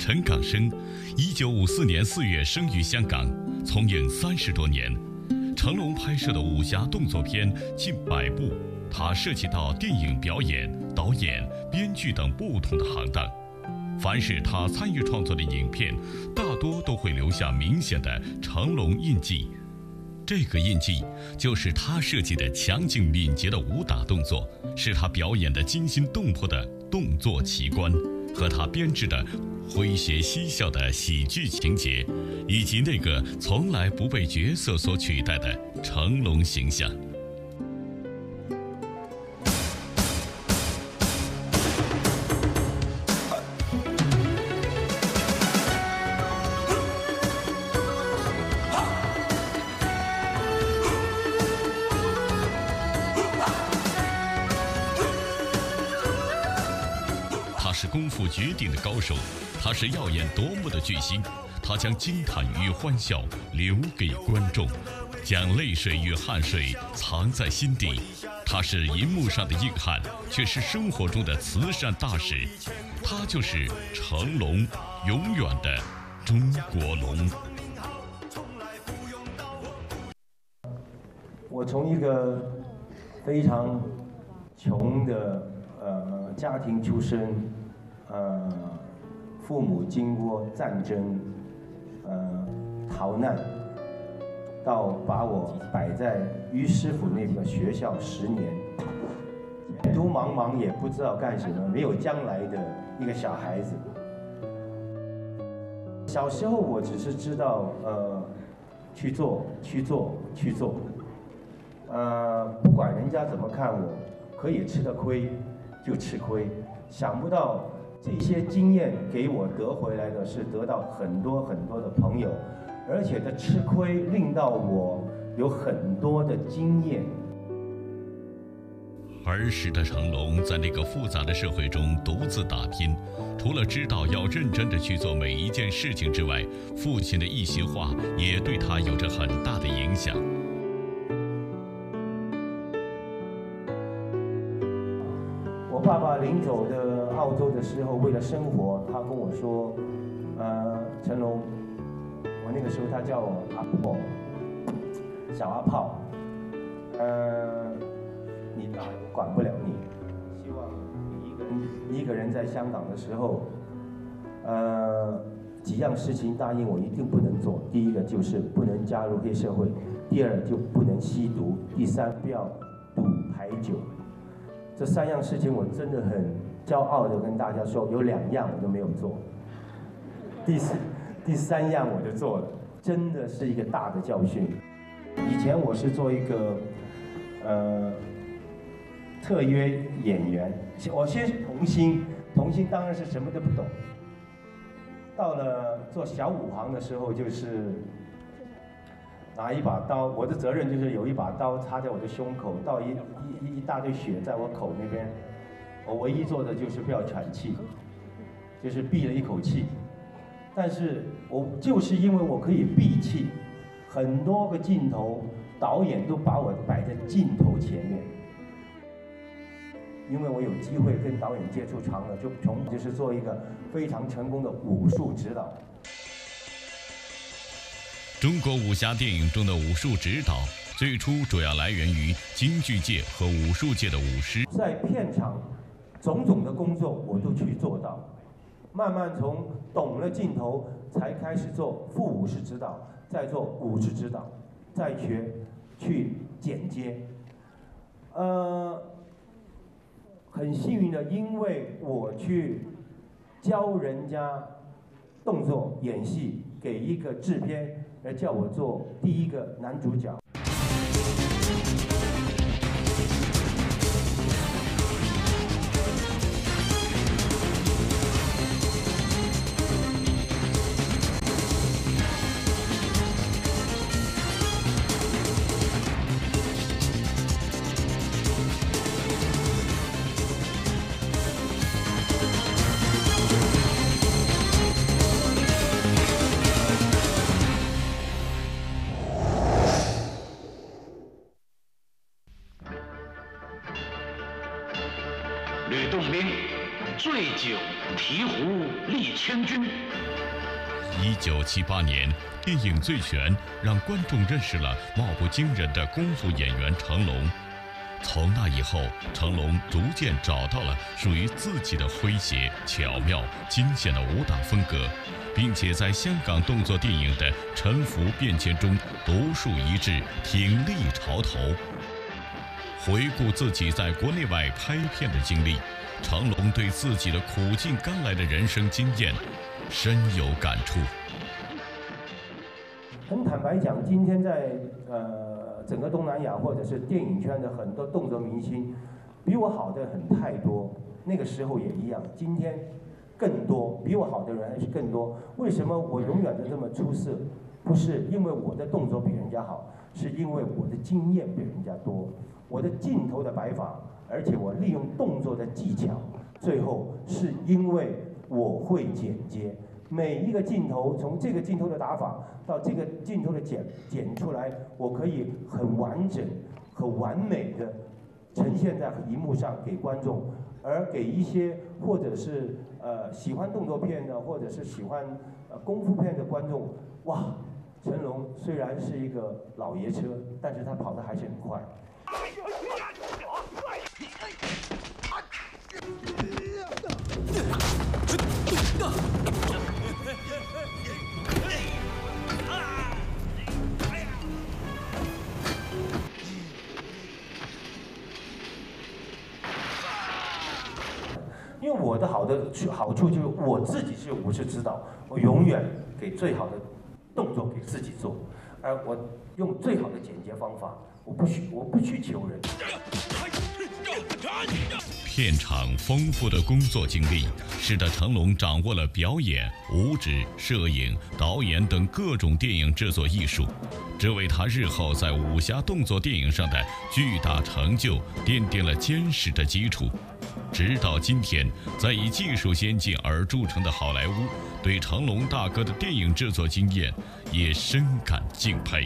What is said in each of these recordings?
陈港生，1954年4月生于香港，从影30多年。成龙拍摄的武侠动作片近100部，他涉及到电影表演、导演、编剧等不同的行当。凡是他参与创作的影片，大多都会留下明显的成龙印记。这个印记就是他设计的强劲敏捷的武打动作，是他表演的惊心动魄的动作奇观，和他编织的诙谐嬉笑的喜剧情节，以及那个从来不被角色所取代的成龙形象。他是功夫绝顶的高手，他是耀眼夺目的巨星，他将惊叹与欢笑留给观众，将泪水与汗水藏在心底。他是银幕上的硬汉，却是生活中的慈善大使。他就是成龙，永远的中国龙。 我从一个非常穷的家庭出身，父母经过战争逃难，到把我摆在于师傅那个学校10年，前途茫茫也不知道干什么，没有将来的一个小孩子。小时候我只是知道去做，不管人家怎么看我，可以吃的亏就吃亏。想不到这些经验给我得回来的是得到很多的朋友，而且的吃亏令到我有很多的经验。 儿时的成龙在那个复杂的社会中独自打拼，除了知道要认真地去做每一件事情之外，父亲的一席话也对他有着很大的影响。 我爸爸临走的澳洲的时候，为了生活，他跟我说，成龙，我那个时候他叫我阿炮，小阿炮，你大我管不了你，希望你一个人在香港的时候，几样事情答应我一定不能做。第一个就是不能加入黑社会，第二就不能吸毒，第三不要赌牌酒。这3样事情我真的很骄傲的跟大家说，有2样我都没有做，第三样我就做了，真的是一个大的教训。以前我是做一个特约演员，我先是童星当然是什么都不懂。到了做小武行的时候，就是拿一把刀，我的责任就是有一把刀插在我的胸口，倒一大堆血在我口那边，我唯一做的就是不要喘气，就是闭了一口气。但是我就是因为我可以闭气，很多个镜头导演都把我摆在镜头前面，因为我有机会跟导演接触长了，就是做一个非常成功的武术指导。 中国武侠电影中的武术指导，最初主要来源于京剧界和武术界的武师。 在片场，种种的工作我都去做到，慢慢从懂了镜头，才开始做副武士指导，再做武士指导，再去剪接。很幸运的，因为我去教人家动作演戏，给一个制片来叫我做第一个男主角。 吕洞宾， 醉酒提壶立千钧。 1978年，电影《醉拳》让观众认识了貌不惊人的功夫演员成龙。从那以后，成龙逐渐找到了属于自己的诙谐、巧妙、惊险的武打风格，并且在香港动作电影的沉浮变迁中独树一帜，挺立潮头。回顾自己在国内外拍片的经历，成龙对自己的苦尽甘来的人生经验深有感触。 很坦白讲，今天在整个东南亚或者是电影圈的很多动作明星，比我好的很太多。那个时候也一样，今天更多，比我好的人还是更多。为什么我永远都这么出色？不是因为我的动作比人家好，是因为我的经验比人家多，我的镜头的摆法，而且我利用动作的技巧。最后是因为我会剪接。每一个镜头，从这个镜头的打法到这个镜头的剪出来，我可以很完整、很完美的呈现在荧幕上给观众，而给一些或者是喜欢动作片的，或者是喜欢功夫片的观众，哇，成龙虽然是一个老爷车，但是他跑得还是很快。因为我的好处就是我自己是武术指导，我永远给最好的动作给自己做，而我用最好的剪接方法，我不去求人。 片场丰富的工作经历，使得成龙掌握了表演、武指、摄影、导演等各种电影制作艺术，这为他日后在武侠动作电影上的巨大成就奠定了坚实的基础。直到今天，在以技术先进而著称的好莱坞，对成龙大哥的电影制作经验也深感敬佩。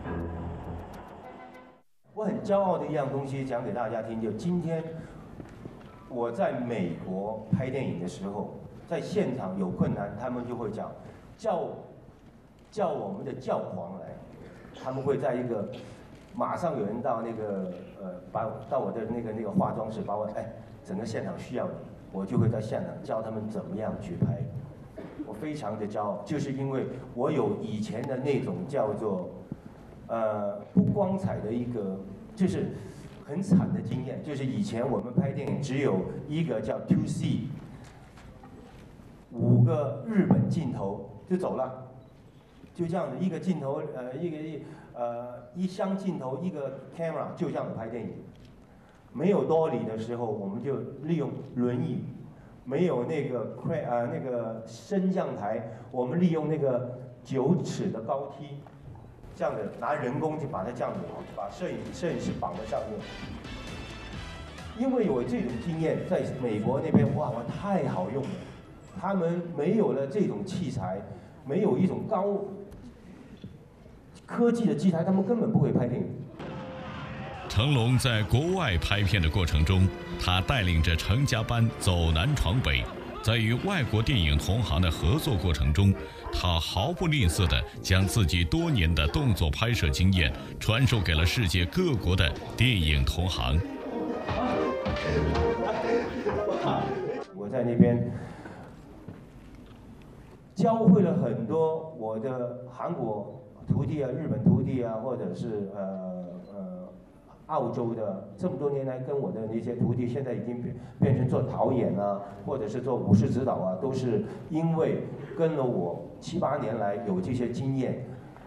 我很骄傲的一样东西讲给大家听，就今天我在美国拍电影的时候，在现场有困难，他们就会讲叫我们的教皇来，他们会在一个马上有人到那个到我的那个化妆室把我整个现场需要你，我就会在现场教他们怎么样去拍。我非常的骄傲，就是因为我有以前的那种叫做不光彩的一个，就是很惨的经验。就是以前我们拍电影只有一个叫 2C， 5个日本镜头就走了，就这样的一个镜头，一箱镜头一个 camera 就这样子拍电影。没有dolly的时候，我们就利用轮椅；没有那个升降台，我们利用那个9尺的高梯，这样的拿人工就把它这样子把摄影师绑在上面。因为有这种经验，在美国那边哇太好用了，他们没有了这种器材，没有一种高科技的器材，他们根本不会拍电影。 成龙在国外拍片的过程中，他带领着成家班走南闯北，在与外国电影同行的合作过程中，他毫不吝啬地将自己多年的动作拍摄经验传授给了世界各国的电影同行。 我在那边教会了很多我的韩国徒弟啊、日本徒弟啊，或者是澳洲的，这么多年来跟我的那些徒弟，现在已经变成做导演啊，或者是做武术指导啊，都是因为跟了我7、8年来有这些经验，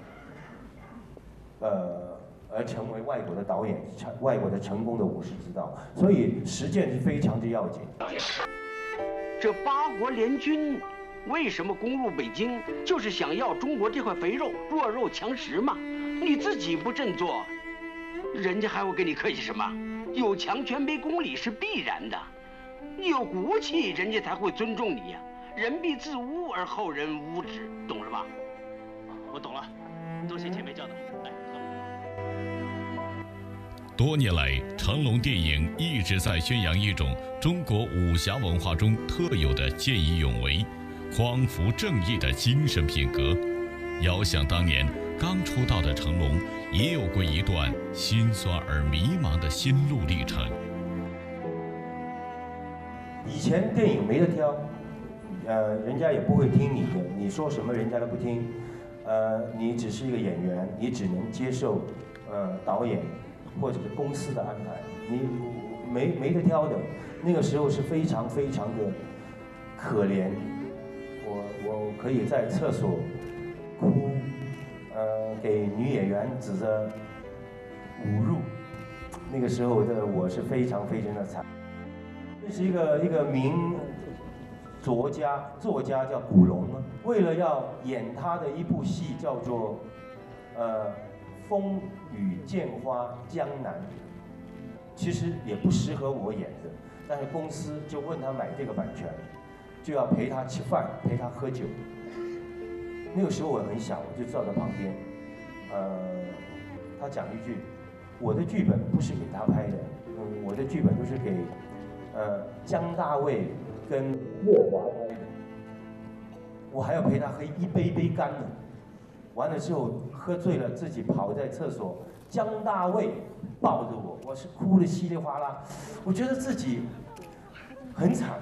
而成为外国的导演，外国的成功的武术指导，所以实践是非常的要紧。 这8国联军为什么攻入北京？就是想要中国这块肥肉，弱肉强食嘛。你自己不振作，人家还会跟你客气什么？有强权卑公理是必然的，你有骨气，人家才会尊重你呀。人必自污而后人污之，懂了吧？ 我懂了，多谢前辈教导。来， 多年来，成龙电影一直在宣扬一种中国武侠文化中特有的见义勇为、匡扶正义的精神品格。遥想当年刚出道的成龙，也有过一段心酸而迷茫的心路历程。 以前电影没得挑，人家也不会听你的，你说什么人家都不听，你只是一个演员，你只能接受导演或者是公司的安排，你没得挑的。那个时候是非常非常的可怜，我可以在厕所哭，给女演员指着侮辱，那个时候的我是非常非常的惨。这是一个名作家叫古龙啊，为了要演他的一部戏叫做风雨剑花江南，其实也不适合我演的，但是公司就问他买这个版权，就要陪他吃饭，陪他喝酒。那个时候我很小，我就坐在旁边，他讲一句，我的剧本不是给他拍的，我的剧本都是给江大卫跟岳华拍的，我还要陪他喝一杯杯干呢。完了之后喝醉了，自己跑在厕所，江大卫抱着我，我是哭得稀里哗啦，我觉得自己很惨。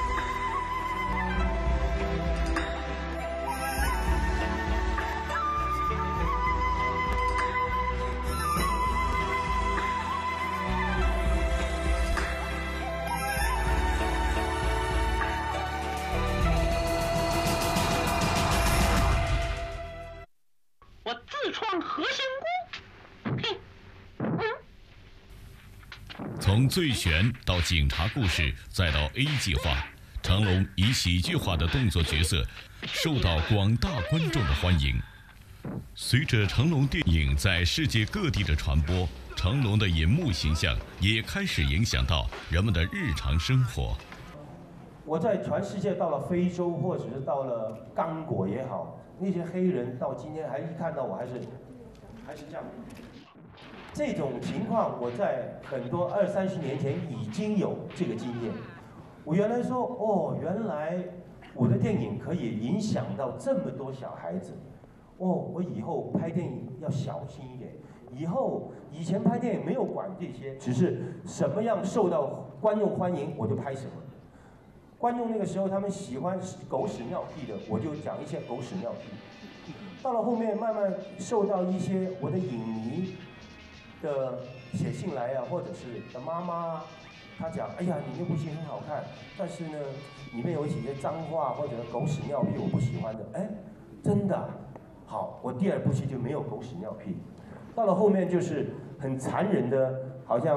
从醉拳到警察故事，再到 A 计划，成龙以喜剧化的动作角色受到广大观众的欢迎。随着成龙电影在世界各地的传播，成龙的银幕形象也开始影响到人们的日常生活。 我在全世界到了非洲，或者是到了刚果也好，那些黑人到今天还一看到我还是这样。这种情况我在很多20-30年前已经有这个经验。我原来说，原来我的电影可以影响到这么多小孩子。我以后拍电影要小心一点。以前拍电影没有管这些，只是什么样受到观众欢迎我就拍什么。观众那个时候他们喜欢狗屎尿屁的，我就讲一些狗屎尿屁。到了后面慢慢受到一些我的影迷的写信来啊，或者是的妈妈，她讲，哎呀，你那部戏很好看，但是呢，里面有一些脏话或者狗屎尿屁我不喜欢的。哎，真的，好，我第二部戏就没有狗屎尿屁。到了后面就是很残忍的，好像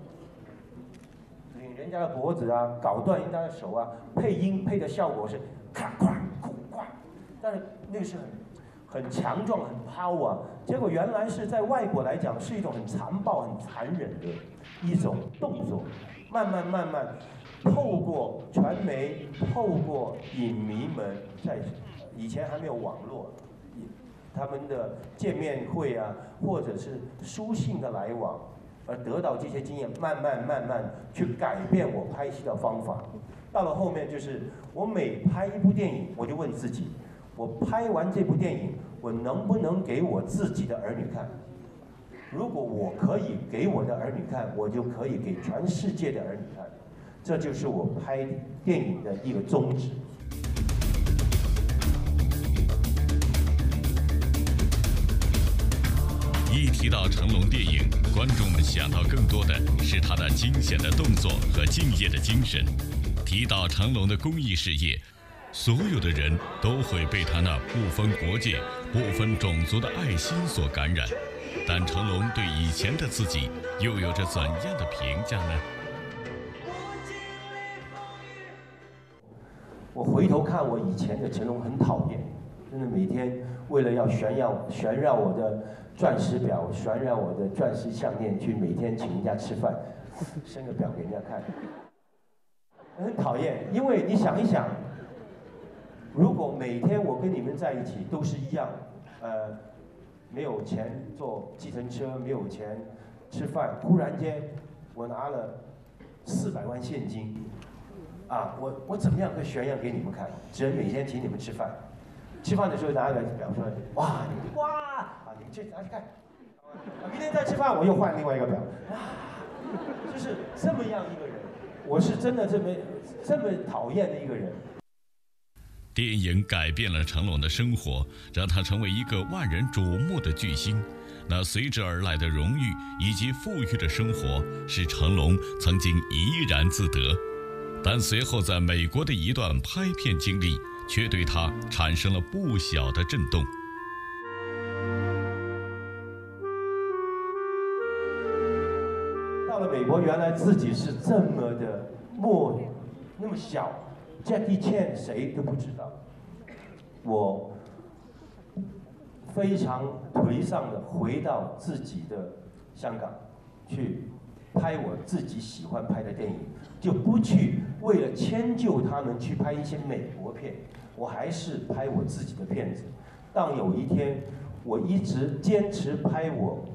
拧人家的脖子啊，搞断人家的手啊，配音配的效果是咔咵哭咵，但是那个是很强壮、很power啊。结果原来是在外国来讲是一种很残暴、很残忍的一种动作，慢慢透过传媒、透过影迷们，在以前还没有网络，他们的见面会啊，或者是书信的来往，而得到这些经验，慢慢去改变我拍戏的方法。到了后面就是我每拍一部电影，我就问自己，我拍完这部电影，我能不能给我自己的儿女看？如果我可以给我的儿女看，我就可以给全世界的儿女看。这就是我拍电影的一个宗旨。 一提到成龙电影，观众们想到更多的是他的惊险的动作和敬业的精神。提到成龙的公益事业，所有的人都会被他那不分国界、不分种族的爱心所感染。但成龙对以前的自己又有着怎样的评价呢？ 我回头看我以前的成龙很讨厌，真的每天为了要炫耀我的钻石表，炫耀我的钻石项链，去每天请人家吃饭，伸个表给人家看，很讨厌。因为你想一想，如果每天我跟你们在一起都是一样，没有钱坐计程车，没有钱吃饭，忽然间我拿了400万现金，啊，我怎么样可以炫耀给你们看？只能每天请你们吃饭，吃饭的时候拿个表说，哇，你们去拿去看，明天再吃饭我又换另外一个表，就是这么样一个人，我是真的这么讨厌的一个人。 电影改变了成龙的生活，让他成为一个万人瞩目的巨星。那随之而来的荣誉以及富裕的生活，使成龙曾经怡然自得。但随后在美国的一段拍片经历，却对他产生了不小的震动。 到了美国，原来自己是这么的那么小。Jackie Chan 谁都不知道，我非常颓丧的回到自己的香港，去拍我自己喜欢拍的电影，就不去为了迁就他们去拍一些美国片，我还是拍我自己的片子。当有一天，我一直坚持拍我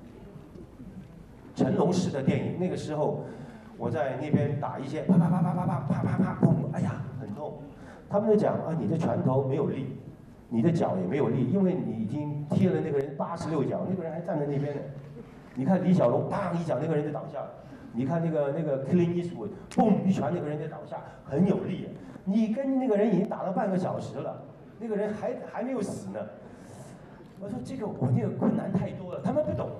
成龙式的电影，那个时候我在那边打一些啪，砰，哎呀，很痛。他们就讲啊，你的拳头没有力，你的脚也没有力，因为你已经踢了那个人86脚，那个人还站在那边呢。你看李小龙，砰一脚，那个人就倒下了。你看那个 Clint Eastwood， 嘣一拳，那个人就倒下，很有力。你跟那个人已经打了半个小时了，那个人还没有死呢。我说这个我那个困难太多了，他们不懂。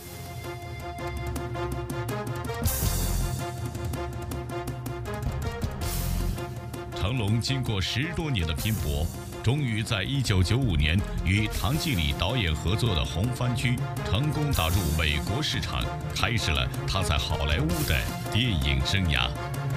成龙经过10多年的拼搏，终于在1995年与唐季礼导演合作的《红番区》成功打入美国市场，开始了他在好莱坞的电影生涯。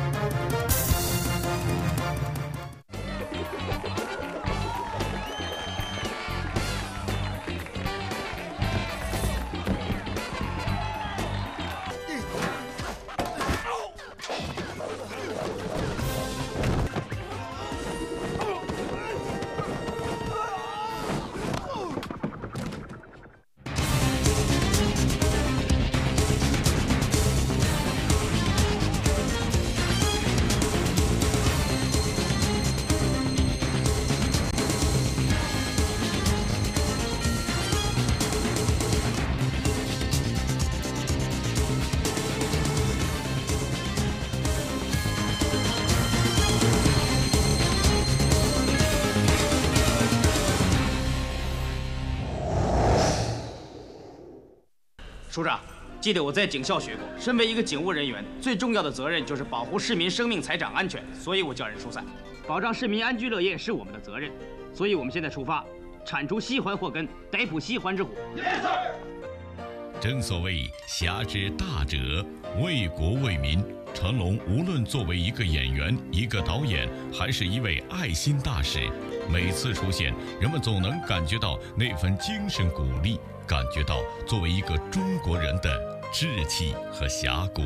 署长，记得我在警校学过，身为一个警务人员，最重要的责任就是保护市民生命财产安全，所以我叫人疏散，保障市民安居乐业是我们的责任。所以我们现在出发，铲除西环祸根，逮捕西环之虎。Yes, sir。 正所谓侠之大者，为国为民。成龙无论作为一个演员、一个导演，还是一位爱心大使，每次出现，人们总能感觉到那份精神鼓励，感觉到作为一个中国人的志气和侠骨。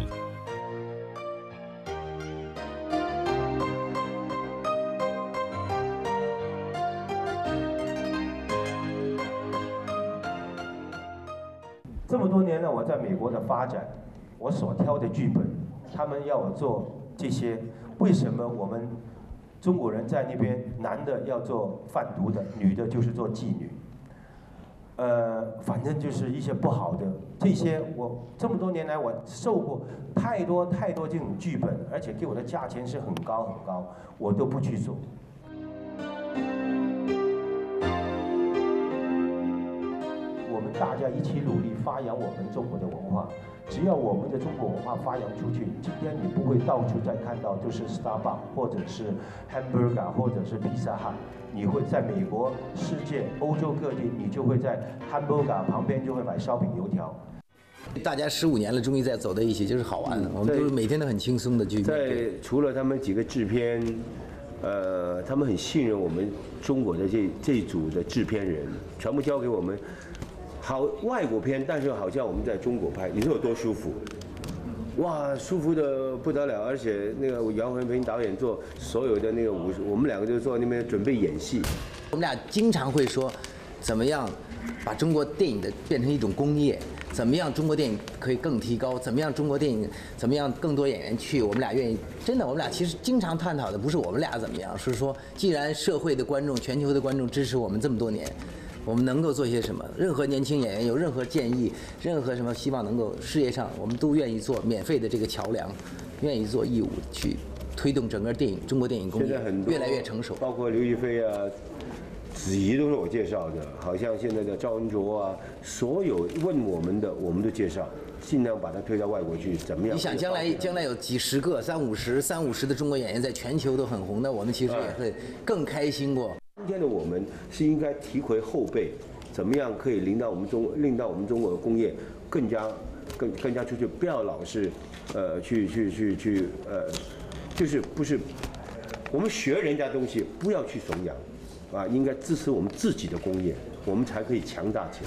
这么多年了，我在美国的发展，我所挑的剧本，他们要我做这些，为什么我们中国人在那边，男的要做贩毒的，女的就是做妓女？反正就是一些不好的，这些我这么多年来我受过太多这种剧本，而且给我的价钱是很高，我都不去做。我们大家一起努力发扬我们中国的文化，只要我们的中国文化发扬出去，今天你不会到处再看到都是 Starbucks 或者是 Hamburger 或者是 Pizza Hut， 你会在美国、世界、欧洲各地，你就会在 Hamburger 旁边就会买烧饼油条。 大家15年了，终于再走在一起，就是好玩的。我们都每天都很轻松的去。 在除了他们几个制片，他们很信任我们中国的这组的制片人，全部交给我们。好外国片，但是好像我们在中国拍，你说有多舒服？哇，舒服的不得了！而且那个姚文平导演做所有的那个武术，我们两个就坐那边准备演戏。 我们俩经常会说，怎么样把中国电影的变成一种工业， 怎么样中国电影可以更提高，怎么样中国电影，怎么样更多演员去，我们俩愿意。真的，我们俩其实经常探讨的不是我们俩怎么样，是说既然社会的观众、全球的观众支持我们这么多年，我们能够做些什么？任何年轻演员有任何建议，任何什么希望能够事业上，我们都愿意做免费的这个桥梁，愿意做义务去推动整个中国电影工业越来越成熟。 包括刘亦菲啊、子怡都是我介绍的，好像现在的赵文卓啊，所有问我们的，我们都介绍。尽量把它推到外国去，怎么样？ 你想将来有几十个三五十的中国演员在全球都很红，那我们其实也会更开心过。 今天的我们是应该提回后辈，怎么样可以令到我们中国的工业更加出去，不要老是就是不是我们学人家东西，不要去怂养啊，应该支持我们自己的工业，我们才可以强大起来。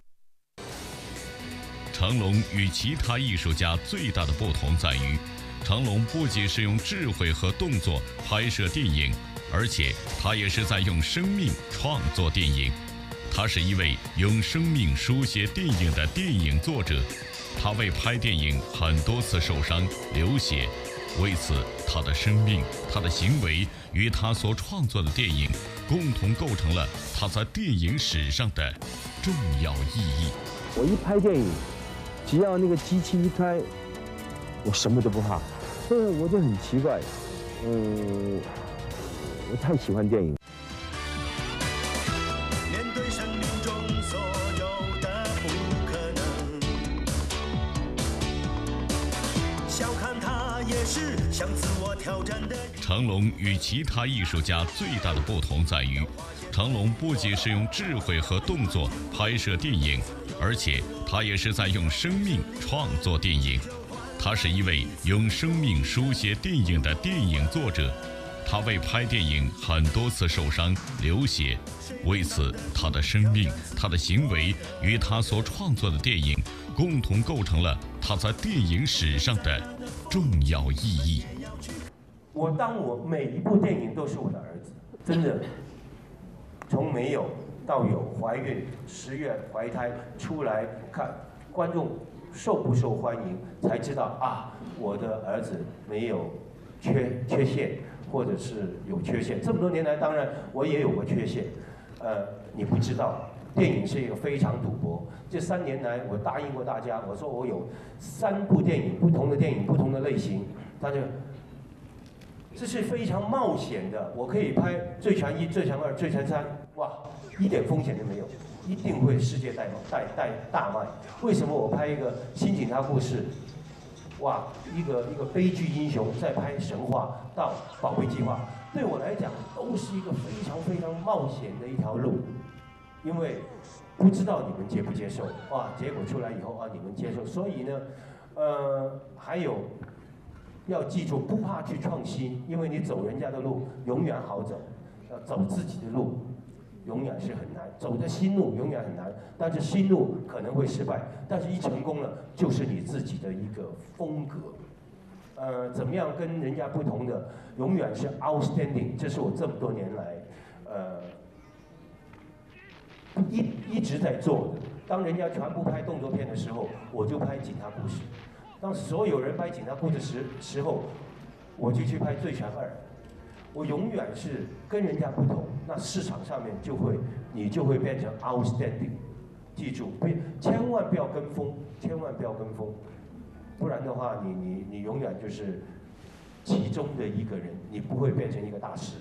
成龙与其他艺术家最大的不同在于，成龙不仅是用智慧和动作拍摄电影，而且他也是在用生命创作电影。他是一位用生命书写电影的电影作者，他为拍电影很多次受伤流血，为此他的生命、他的行为与他所创作的电影共同构成了他在电影史上的重要意义。 我一拍电影，只要那个机器一开，我什么都不怕。我就很奇怪，我太喜欢电影。 面对生命中所有的不可能，小看它也是向自我挑战的。 成龙与其他艺术家最大的不同在于，成龙不仅是用智慧和动作拍摄电影，而且他也是在用生命创作电影。他是一位用生命书写电影的电影作者，他为拍电影很多次受伤流血，为此他的生命、他的行为与他所创作的电影共同构成了他在电影史上的重要意义。 我每一部电影都是我的儿子，真的，从没有到有，怀孕10月怀胎出来看观众受不受欢迎，才知道啊，我的儿子没有缺陷，或者是有缺陷。这么多年来，当然我也有过缺陷，你不知道，电影是一个非常赌博。这3年来，我答应过大家，我说我有3部电影，不同的电影，不同的类型，大家。这是非常冒险的，我可以拍《最强1》《最强2》《最强3》，哇，一点风险都没有，一定会世界大卖。为什么我拍一个新警察故事，哇，一个悲剧英雄，再拍神话到保卫计划，对我来讲都是一个非常非常冒险的一条路，因为不知道你们接不接受，哇，结果出来以后啊，你们接受，所以呢，还有。要记住，不怕去创新，因为你走人家的路永远好走，要走自己的路永远是很难，走的新路永远很难，但是新路可能会失败，但是一成功了就是你自己的一个风格。怎么样跟人家不同的，永远是 outstanding， 这是我这么多年来一直在做的。当人家全部拍动作片的时候，我就拍警察故事。当所有人拍警察故事时候，我就去拍《最强2》。我永远是跟人家不同，那市场上面你就会变成 outstanding。记住，千万不要跟风，千万不要跟风，不然的话，你永远就是其中的一个人，你不会变成一个大师。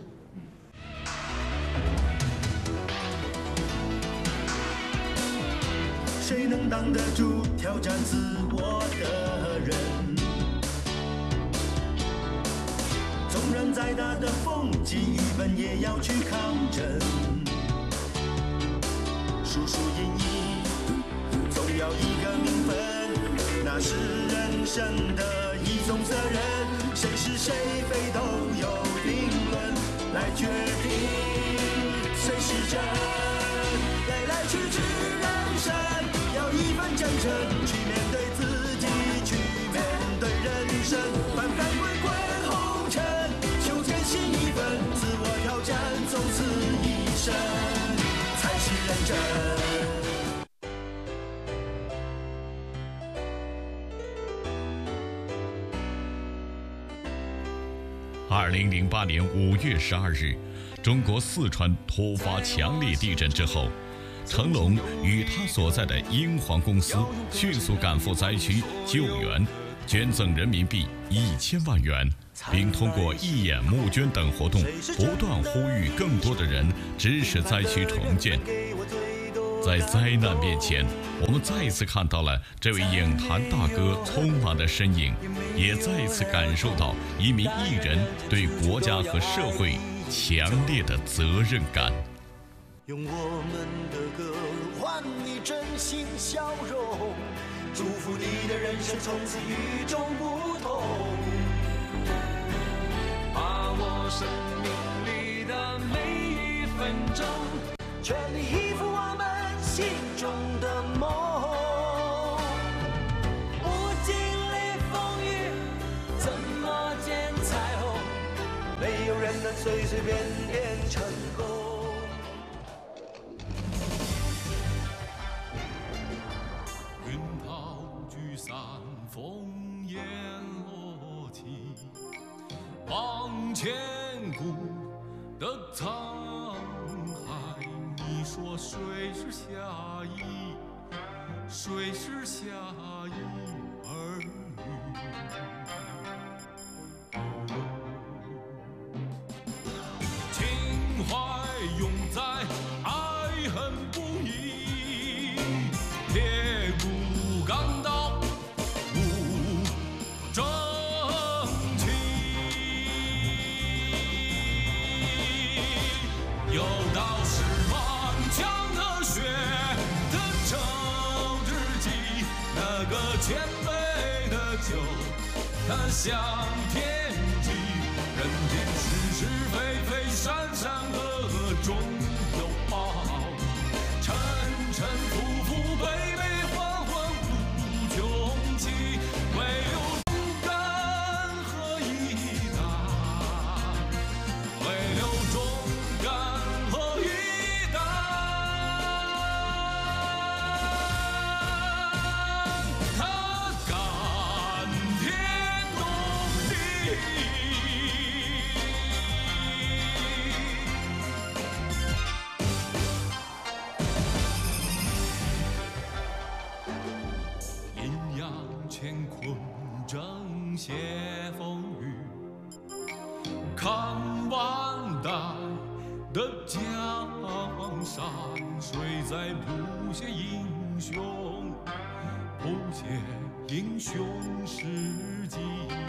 谁能挡得住挑战自我的人？纵然再大的风，记一本也要去抗争。输输赢赢，总要一个名分，那是人生的一种责任。谁是谁非都有定论来决定，谁是真？来来去去人生。要一份真诚去面对自己，去面对人生，翻翻滚滚红尘，求真心一份，自我挑战，从此一生才是认真。 2008年5月12日，中国四川突发强烈地震之后，成龙与他所在的英皇公司迅速赶赴灾区救援，捐赠人民币1000万元，并通过义演募捐等活动，不断呼吁更多的人支持灾区重建。在灾难面前，我们再一次看到了这位影坛大哥匆忙的身影，也再一次感受到一名艺人对国家和社会强烈的责任感。 用我们的歌换你真心笑容，祝福你的人生从此与众不同，把握生命里的每一分钟，全力以赴我们心中的梦。不经历风雨，怎么见彩虹？没有人能随随便便成功。 云涛聚散，烽烟落起，望千古的沧海。你说谁是侠义？谁是侠义儿女？情怀永在，爱恨不移，烈骨钢刀无正气。有道是满腔热血的政治己，那个谦卑的酒，它向天际。人间是是非非，善善恶恶终有报，沉沉浮浮，悲悲欢欢无穷期，唯有忠肝和义胆，唯有忠肝和义胆，他感天动地。阴阳乾坤，正邪风雨，看万代的江山，谁在谱写英雄，谱写英雄事迹？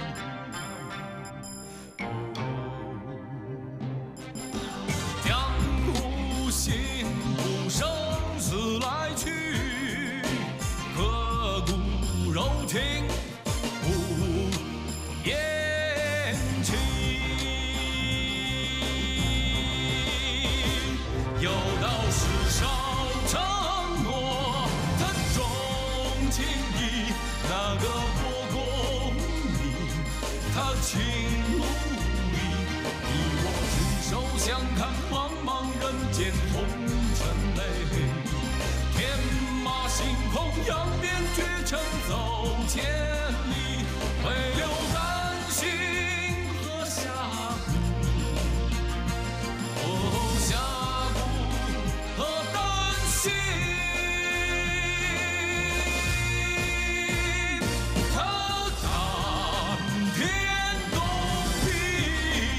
江湖行不生死来去，刻骨柔情不言弃。有道是少承诺，他重情义，那个破功名，他情路里，你我执手相看，茫茫人间红尘泪。天马行空，扬鞭绝尘走千里，唯留丹心和峡谷。哦，峡谷和丹心，它感天动地。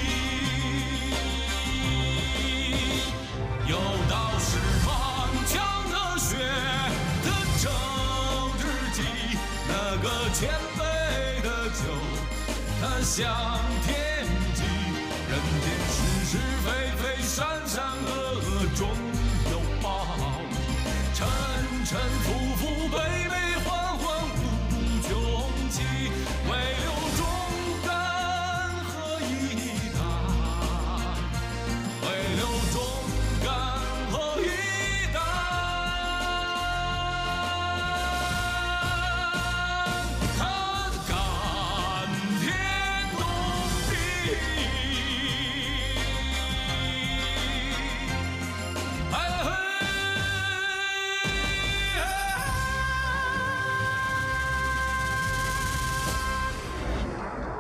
有道是满腔热血的政治己，那个谦卑的酒，它向天际。人间是是非非，善善恶恶终有报，沉沉浮浮，